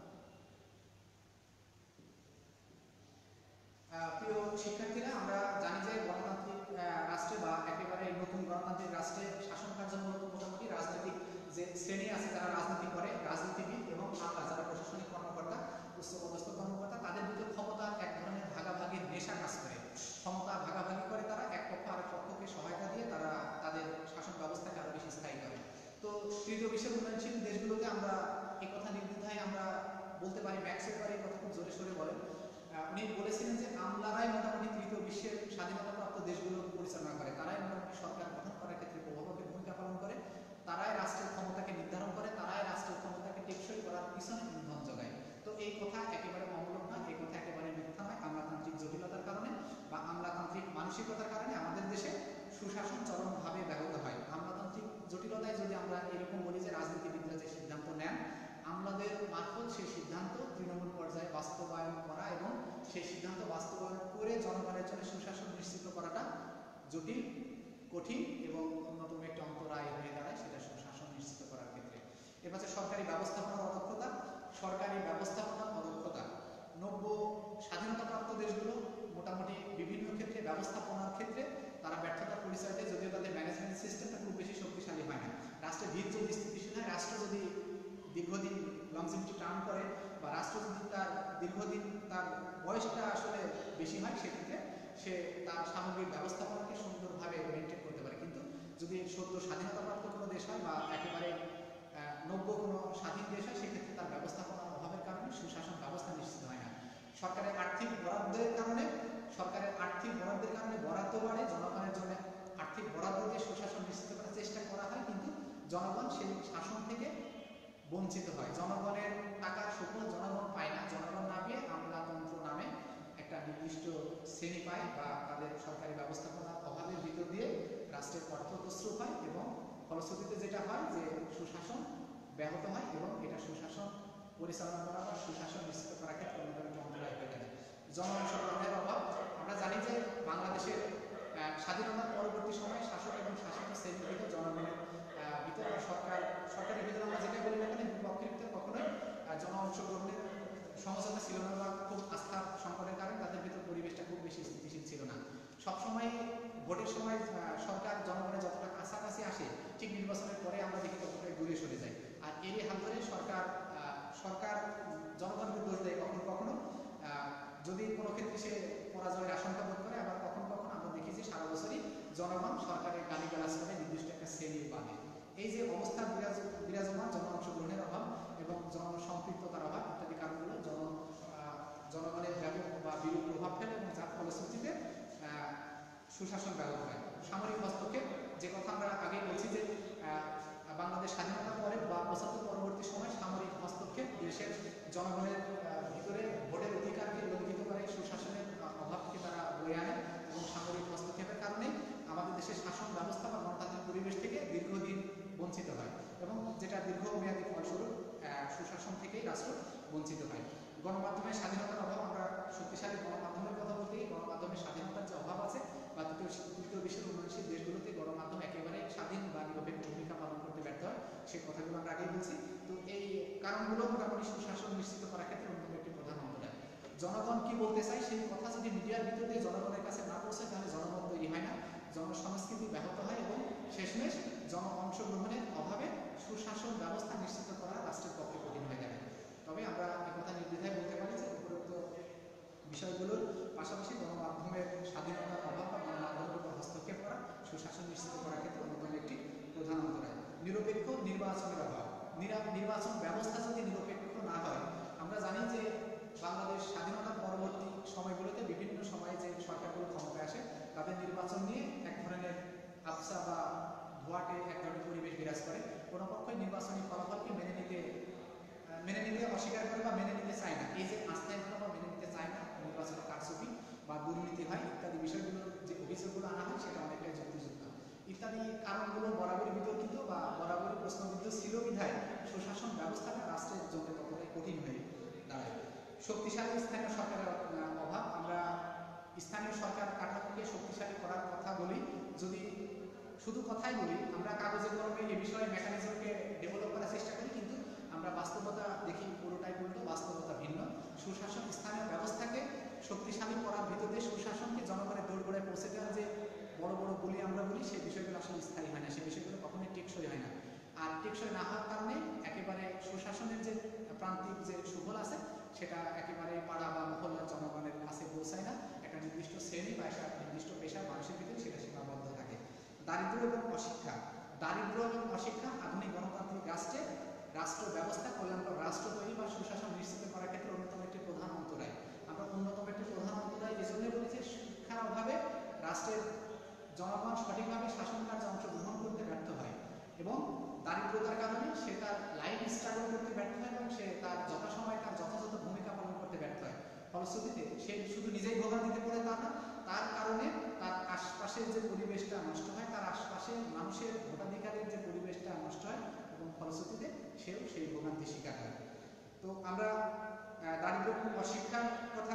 প্রিয় শিক্ষার্থীরা, আমরা জানি যে গণতান্ত্রিক রাষ্ট্রে বা একেবারে নতুন গণতান্ত্রিক রাষ্ট্রে শাসন কার্য মোটামুটি রাজনৈতিক যে শ্রেণী আছে তারা রাজনীতি করে, রাজনীতিবিদ এবং আমলা যারা প্রশাসনিক কর্মকর্তা, উচ্চপদস্থ কর্মকর্তা, তাদের ভিতর ক্ষমতা এক ধরনের ভাগাভাগির নেশা কাজ করে। ক্ষমতা ভাগাভাগি করে তারা, এক পক্ষ আরেক পক্ষকে সহায়তা দিয়ে তারা তাদের শাসন ব্যবস্থাকে আরো বেশি স্থায়ী করে। তো তৃতীয় বিশ্বের উন্নয়নশীল দেশগুলোতে ভিডিওতে আমরা এই কথা নির্দ্বিধায় আমরা বলতে পারি, ম্যাক্স ওয়েবার এই কথা খুব জোরে সোরে বলেন। উনি বলেছিলেন যে আমলারাই মোটামুটি তৃতীয় বিশ্বের স্বাধীনতাপ্রাপ্ত দেশগুলো পরিচালনা করে, তারাই মোটামুটি সরকার গঠন করার ক্ষেত্রে প্রভাবকের ভূমিকা পালন করে, তারাই রাষ্ট্রের ক্ষমতাকে নির্ধারণ করে, তারাই রাষ্ট্রের ক্ষমতাকে টেকসই করার পিছনে ইন্ধন যোগায়। তো এই কথা একেবারে অমূলক নয়, এই কথা একেবারে মিথ্যা নয়। আমলাতান্ত্রিক জটিলতার কারণে বা আমলাতান্ত্রিক মানসিকতার কারণে আমাদের দেশে সুশাসন চরমভাবে ব্যাহত হয়। আমলাতান্ত্রিক জটিলতায় যদি আমরা এরকম বলি যে রাজনীতিবিদরা যে সিদ্ধান্ত নেন, আমলাদের মারফত সেই সিদ্ধান্ত তৃণমূল পর্যায়ে বাস্তবায়ন করা এবং সেই সিদ্ধান্ত বাস্তবায়ন করে জনগণের জন্য সুশাসন নিশ্চিত করাটা জটিল, কঠিন এবং অন্যতম একটি অন্তরায় হয়ে দাঁড়ায় সেটা সুশাসন নিশ্চিত করার ক্ষেত্রে। এর পাশে সরকারি ব্যবস্থাপনার অদক্ষতা, সরকারি ব্যবস্থাপনার অদক্ষতা নব্য স্বাধীনতাপ্রাপ্ত দেশগুলো মোটামুটি বিভিন্ন ক্ষেত্রে ব্যবস্থাপনার ক্ষেত্রে তারা ব্যর্থতার পরিচয় দেয়, যদিও তাদের ম্যানেজমেন্ট সিস্টেমটা খুব বেশি শক্তিশালী হয় না। রাষ্ট্রের ভিত যদি স্থিতিশীল হয়, রাষ্ট্র যদি দীর্ঘদিন লংজিভিটি টার্ন করে বা রাষ্ট্র যদি তার দীর্ঘদিন তার বয়সটা আসলে বেশি হয়, সেক্ষেত্রে সে তার সামগ্রিক ব্যবস্থাপনাকে সুন্দরভাবে মেনটেন করতে পারে। কিন্তু যদি সদ্য স্বাধীনতাপ্রাপ্ত কোনো দেশ হয় বা একেবারে নব্য কোনো স্বাধীন দেশ হয়, সেক্ষেত্রে তার ব্যবস্থাপনার অভাবের কারণে সুশাসন ব্যবস্থা নিশ্চিত হয় না। সরকারের আর্থিক বরাদ্দের কারণে সরকারের আর্থিক বরাদ্দের কারণে বরাদ্দ বাড়ে, জনগণের জন্য আর্থিক বরাদ্দ দিয়ে সুশাসন নিশ্চিত করার চেষ্টা করা হয়, কিন্তু জনগণ সেই শাসন থেকে বঞ্চিত হয়। জনগণের টাকার সুফল জনগণ পায় না, জনগণ না পেয়ে আমলাতন্ত্র নামে একটা নির্দিষ্ট শ্রেণী পায় বা তাদের সরকারি ব্যবস্থাপনার অভাবের ভিতর দিয়ে রাষ্ট্রের অর্থ তছরূপ হয় এবং ফলশ্রুতিতে যেটা হয় যে সুশাসন ব্যাহত হয় এবং এটা সুশাসন পরিচালনা করা বা সুশাসন নিশ্চিত করার ক্ষেত্রে অন্যতম একটি অন্তরায় হয়ে থাকে। জন অংশগ্রহণের অভাব, আমরা জানি যে বাংলাদেশের স্বাধীনতার পরবর্তী সময়ে শাসক এবং শাসিত শ্রেণীর ভিতর জনগণের ভিতরে সরকার সরকারের ভিতরে আমরা যেটা বলি না কেন বিপক্ষের ভিতরে কখনোই জন অংশগ্রহণের সমঝোতা ছিল না বা খুব আস্থা সংকটের কারণে তাদের ভিতর পরিবেশটা খুব বেশি স্থিতিশীল ছিল না। সবসময় ভোটের সময় সরকার জনগণের যতটা কাছাকাছি আসে, ঠিক নির্বাচনের পরে আমরা দেখি ততটাই দূরে সরে যায়। আর এরই হাত ধরে সরকার সরকার জনগণকে দোষ দেয় কখনো কখনো, যদি কোনো ক্ষেত্রে সে পরাজয়ের আশঙ্কা বোধ করে, আবার কখনো কখনো আমরা দেখি যে সারা বছরই জনগণ সরকারের গালিগালাজ করে নির্দিষ্ট একটা শ্রেণীর বাদে। এই যে অবস্থা বিরাজ বিরাজমান জন অংশগ্রহণের অভাব এবং জনসম্পৃক্ততার অভাব ইত্যাদি কারণগুলো জন জনগণের ব্যাপক বা বিরূপ প্রভাব ফেলে এবং যার ফলশ্রুতিতে সুশাসন ব্যাহত হয়। সামরিক হস্তক্ষেপ, যে কথা আমরা আগে বলছি যে বাংলাদেশ স্বাধীনতার পরে বা পঁচাত্তর পরবর্তী সময় সামরিক হস্তক্ষেপ দেশের জনগণের ভিতরে ভোটের অধিকারকে লঙ্ঘিত করে, সুশাসনের অভাবকে তারা বয়ে আনে এবং সামরিক হস্তক্ষেপের কারণে আমাদের দেশের শাসন ব্যবস্থা বা গণতান্ত্রিক পরিবেশ থেকে দীর্ঘদিন বঞ্চিত হয় এবং যেটা দীর্ঘমেয়াদী ফলস্বরূপ সুশাসন থেকেই রাষ্ট্র বঞ্চিত হয়। গণমাধ্যমের স্বাধীনতার অভাব, আমরা শক্তিশালী গণমাধ্যমের কথা বলতে গণমাধ্যমের স্বাধীনতার যে অভাব আছে বা তৃতীয় তৃতীয় বিশ্বের উন্নয়নশীল দেশগুলোতে গণমাধ্যম একেবারে স্বাধীন বা নিরপেক্ষ ভূমিকা পালন করতে ব্যর্থ হয়, সেই কথাগুলো আমরা আগেই বলছি। তো এই কারণগুলো মোটামুটি সুশাসন নিশ্চিত করার ক্ষেত্রে অন্যতম একটি প্রধান অন্তরায়। জনগণ কি বলতে চায় সেই কথা যদি মিডিয়ার ভিতর দিয়ে জনগণের কাছে না পৌঁছায়, তাহলে জনমত তৈরি হয় না, জনসংস্কৃতি ব্যাহত হয় এবং শেষমেশ জন অংশগ্রহণের অভাবে সুশাসন ব্যবস্থা নিশ্চিত করা রাষ্ট্রের পক্ষে কঠিন হয়ে যায়। তবে আমরা একথা নির্দ্বিধায় বলতে পারি যে উপরোক্ত বিষয়গুলোর পাশাপাশি গণমাধ্যমের স্বাধীনতার অভাব বা গণমাধ্যমের উপর হস্তক্ষেপ করা সুশাসন নিশ্চিত করার ক্ষেত্রে অন্যতম একটি প্রধান অন্তরায়। নিরপেক্ষ নির্বাচনের অভাব, নির্বাচন ব্যবস্থা যদি নিরপেক্ষ না হয়, আমরা জানি যে বাংলাদেশ স্বাধীনতার পরবর্তী সময়গুলোতে বিভিন্ন সময়ে যে সরকারগুলো ক্ষমতায় আসে তাদের নির্বাচন নিয়ে এক ধরনের আফসা বা ধোয়াটে এক ধরনের পরিবেশ বিরাজ করে। কোনো পক্ষই নির্বাচনী ফলাফলকে মেনে নিতে মেনে নিতে অস্বীকার করে বা মেনে নিতে চায় না। এই যে আস্থায় বা মেনে নিতে চায় না, নির্বাচনে কারচুপি বা দুর্নীতি হয় ইত্যাদি বিষয়গুলো যে অভিযোগগুলো আনা হয় সেটা অনেকটাই যুক্তিযুক্ত ইত্যাদি কারণগুলো বরাবরই বিতর্কিত বা বরাবরই প্রশ্নবিদ্ধ ছিল বিধায় সুশাসন ব্যবস্থাটা রাষ্ট্রের জন্য ততটাই কঠিন হয়ে দাঁড়ায়। শক্তিশালী স্থানীয় সরকারের অভাব, আমরা স্থানীয় সরকার কাঠামোকে শক্তিশালী করার কথা বলি, যদি শুধু কথাই বলি, আমরা কাগজে কলমে এই বিষয়ে মেকানিজমকে ডেভেলপ করার চেষ্টা করি, কিন্তু আমরা বাস্তবতা দেখি পুরোটাই উল্টো, বাস্তবতা ভিন্ন। সুশাসন স্থানীয় ব্যবস্থাকে শক্তিশালী করার ভিতর দিয়ে সুশাসনকে জনগণের দোরগোড়ায় পৌঁছে দেওয়ার যে বড় বড় বলি আমরা বলি, সেই বিষয়গুলো আসলে স্থায়ী হয় না, সেই বিষয়গুলো কখনোই টেকসই হয় না। আর টেকসই না হওয়ার কারণে একেবারে সুশাসনের যে প্রান্তিক যে সুফল আছে সেটা একেবারে পাড়া বা মহল্লার জনগণের কাছে পৌঁছায় না, একটা নির্দিষ্ট শ্রেণী বা একটা নির্দিষ্ট পেশার মানুষের ভিতরে সেটা সীমাবদ্ধ থাকে। দারিদ্র এবং অশিক্ষা, দারিদ্র এবং অশিক্ষা আধুনিক গণতান্ত্রিক রাষ্ট্রে রাষ্ট্র ব্যবস্থা কল্যাণকর রাষ্ট্র তৈরি বা সুশাসন নিশ্চিত করার ক্ষেত্রে অন্যতম একটি প্রধান অন্তরায়। আমরা অন্যতম একটি প্রধান অন্তরায় এই জন্য বলেছি, শিক্ষার অভাবে রাষ্ট্রের জনগণ সঠিকভাবে শাসন কার্যে অংশগ্রহণ করতে ব্যর্থ হয় এবং দারিদ্রতার কারণে সে তার লাইফ স্ট্রাগল করতে ব্যর্থ হয় এবং সে তার যথাসময়ে তার যথাযথ ভূমিকা পালন করতে ব্যর্থ হয়। ফলশ্রুতিতে সে শুধু নিজেই ভোগান্তিতে পড়ে তা না, তার কারণে তার আশপাশের যে পরিবেশটা নষ্ট হয়, তার আশপাশের মানুষের ভোটাধিকারের যে পরিবেশটা নষ্ট হয় এবং ফলশ্রুতিতে সেও সেই ভোগান্তির শিকার হয়। তো আমরা দারিদ্র বা শিক্ষার কথা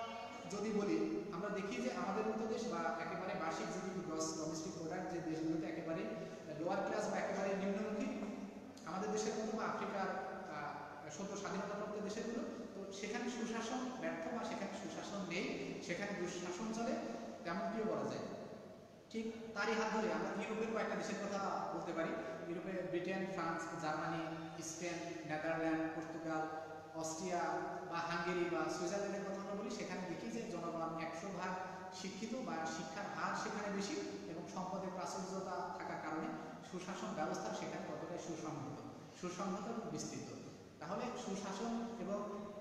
যদি বলি, আমরা দেখি যে আমাদের মতো দেশ বা একেবারে বার্ষিক জিডিপি গ্রস ডোমেস্টিক প্রোডাক্ট যে দেশগুলোতে একেবারে লোয়ার ক্লাস বা একেবারে নিম্নমুখী, আমাদের দেশের মতো বা আফ্রিকার সদ্য স্বাধীনতাপ্রাপ্ত দেশেরগুলো, তো সেখানে সুশাসন ব্যর্থ বা সেখানে সুশাসন নেই, সেখানে দুঃশাসন চলে, তেমনটিও বলা যায়। ঠিক তারই হাত ধরে আমরা ইউরোপের কয়েকটা দেশের কথা বলতে পারি। ইউরোপে Britain, France, Germany, Spain, Netherland, Portugal, Austria বা হাঙ্গেরি বা সুইজারল্যান্ডের কথা আমরা বলি, সেখানে দেখি যে জনগণ একশো ভাগ শিক্ষিত বা শিক্ষার হার সেখানে বেশি এবং সম্পদের প্রাচুর্যতা থাকার কারণে সুশাসন ব্যবস্থা সেখানে ততটাই সুসংহত সুসংহত এবং বিস্তৃত। তাহলে সুশাসন এবং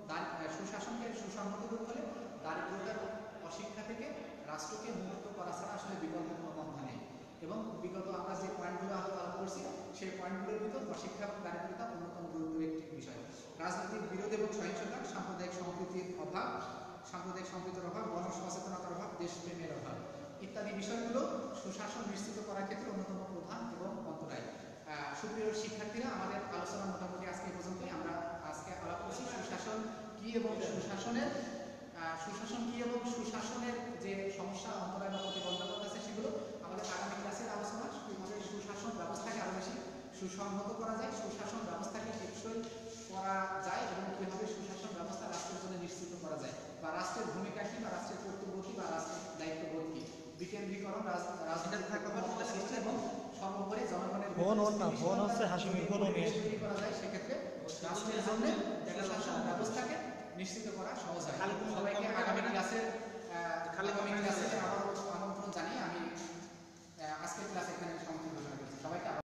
সুশাসনকে সুসংহত করতে হলে দারিদ্রতার অশিক্ষা থেকে রাষ্ট্রকে মুক্ত করা ছাড়া আসলে বিকল্প কোনো পন্থা নেই। এবং বিগত আমরা যে পয়েন্টগুলো আলোচনা করছি সেই পয়েন্টগুলোর ভিতর অশিক্ষা এবং দারিদ্রতা অন্যতম গুরুত্বের একটি বিষয়। রাজনৈতিক বিরোধ এবং সহিংসতা, সাম্প্রদায়িক সম্প্রীতির অভাব, সাম্প্রদায়িক সম্প্রীতির অভাব, গণসচেতনতার অভাব, দেশপ্রেমের অভাব ইত্যাদি বিষয়গুলো সুশাসন নিশ্চিত করার ক্ষেত্রে অন্যতম প্রধান এবং অন্তরায়। সুপ্রিয় শিক্ষার্থীরা, আমাদের আলোচনা মোটামুটি আজকে এই পর্যন্তই। আমরা আজকে আলাপ করছি সুশাসন কি এবং সুশাসনের সুশাসন কি এবং সুশাসনের যে সমস্যা, অন্তরায় বা প্রতিবন্ধকতা আছে সেগুলো আমাদের আগামী ক্লাসের আলোচনা। আমাদের সুশাসন ব্যবস্থাকে আরও বেশি সুসংহত করা যায়, সুশাসন ব্যবস্থাকে টেকসই করা যায় এবং কীভাবে সুশাসন ব্যবস্থা রাষ্ট্রের জন্য নিশ্চিত করা যায়, বা রাষ্ট্রের ভূমিকা কী বা রাষ্ট্রের কর্তব্য কী বা রাষ্ট্রের দায়িত্ববোধ কী, বিকেন্দ্রীকরণ, রাজনৈতিক সৃষ্টি এবং সর্বোপরি জনগণের তৈরি করা যায়। সেক্ষেত্রে রাষ্ট্রের জন্য সুশাসন ব্যবস্থাকে নিশ্চিত করা সহজ হয়। সবাইকে আগামী ক্লাসের আগামী ক্লাসে আবারও আমন্ত্রণ জানিয়ে আমি আজকের ক্লাস এখানে